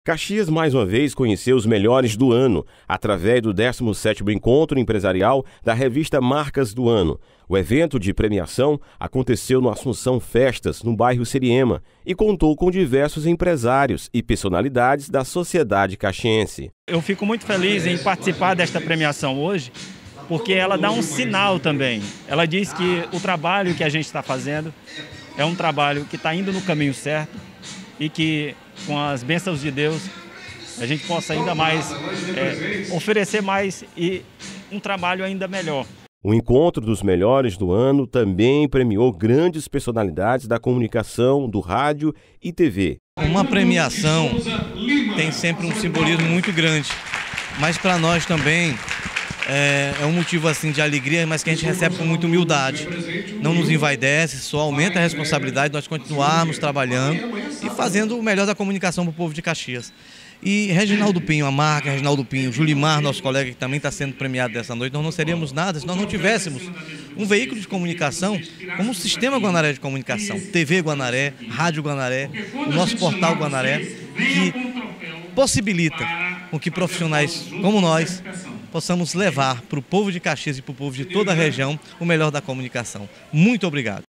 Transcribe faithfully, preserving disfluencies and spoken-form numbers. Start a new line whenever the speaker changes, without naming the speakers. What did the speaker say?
Caxias, mais uma vez, conheceu os melhores do ano, através do décimo sétimo Encontro Empresarial da revista Marcas do Ano. O evento de premiação aconteceu no Assunção Festas, no bairro Seriema, e contou com diversos empresários e personalidades da sociedade caxiense.
Eu fico muito feliz em participar desta premiação hoje, porque ela dá um sinal também. Ela diz que o trabalho que a gente está fazendo é um trabalho que está indo no caminho certo e que, com as bênçãos de Deus, a gente possa ainda mais é, oferecer mais e um trabalho ainda melhor.
O encontro dos melhores do ano também premiou grandes personalidades da comunicação, do rádio e T V.
Uma premiação tem sempre um simbolismo muito grande, mas para nós também é, é um motivo assim de alegria, mas que a gente recebe com muita humildade. Não nos envaidece, só aumenta a responsabilidade de nós continuarmos trabalhando e fazendo o melhor da comunicação para o povo de Caxias. E Reginaldo Pinho, a marca Reginaldo Pinho, Julimar, nosso colega que também está sendo premiado dessa noite, nós não seríamos nada se nós não tivéssemos um veículo de comunicação como o Sistema Guanaré de Comunicação, T V Guanaré, Rádio Guanaré, o nosso portal Guanaré, que possibilita com que profissionais como nós possamos levar para o povo de Caxias e para o povo de toda a região o melhor da comunicação. Muito obrigado.